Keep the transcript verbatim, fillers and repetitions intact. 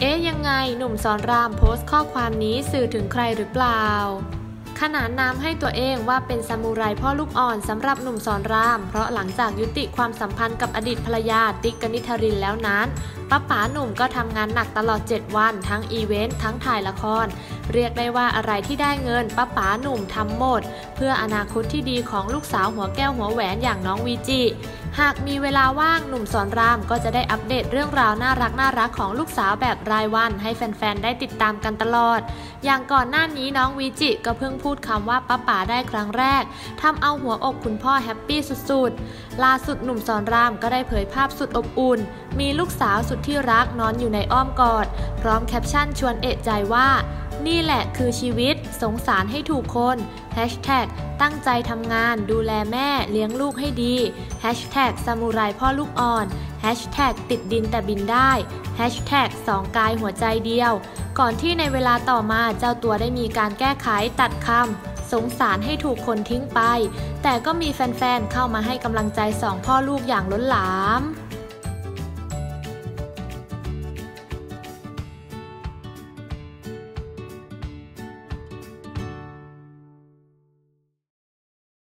อ๊ะยังไงหนุ่มสอนรามโพสต์ข้อความนี้สื่อถึงใครหรือเปล่าขนานนามให้ตัวเองว่าเป็นซามูไรพ่อลูกอ่อนสำหรับหนุ่มสอนรามเพราะหลังจากยุติความสัมพันธ์กับอดีตภรรยาติ๊กกนิษฐรินแล้วนั้นป้าป๋าหนุ่มก็ทำงานหนักตลอดเจ็ดวันทั้งอีเวนต์ทั้งถ่ายละครเรียกได้ว่าอะไรที่ได้เงินป้าป๋าหนุ่มทำหมดเพื่ออนาคตที่ดีของลูกสาวหัวแก้วหัวแหวนอย่างน้องวีจิหากมีเวลาว่างหนุ่มสอนรามก็จะได้อัปเดตเรื่องราวน่ารักน่ารักของลูกสาวแบบรายวันให้แฟนๆได้ติดตามกันตลอดอย่างก่อนหน้านี้น้องวีจิก็เพิ่งพูดคำว่าป้าป๋าได้ครั้งแรกทำเอาหัวอกคุณพ่อแฮปปี้สุดๆล่าสุดหนุ่มสอนรามก็ได้เผยภาพสุดอบอุ่นมีลูกสาวสุดที่รักนอนอยู่ในอ้อมกอดพร้อมแคปชั่นชวนเอะใจว่านี่แหละคือชีวิตสงสารให้ถูกคนแฮชแท็กตั้งใจทำงานดูแลแม่เลี้ยงลูกให้ดีแฮชแท็กซามูไรพ่อลูกอ่อนแฮชแท็กติดดินแต่บินได้แฮชแท็กสองกายหัวใจเดียวก่อนที่ในเวลาต่อมาเจ้าตัวได้มีการแก้ไขตัดคำสงสารให้ถูกคนทิ้งไปแต่ก็มีแฟนๆเข้ามาให้กำลังใจสองพ่อลูกอย่างล้นหลาม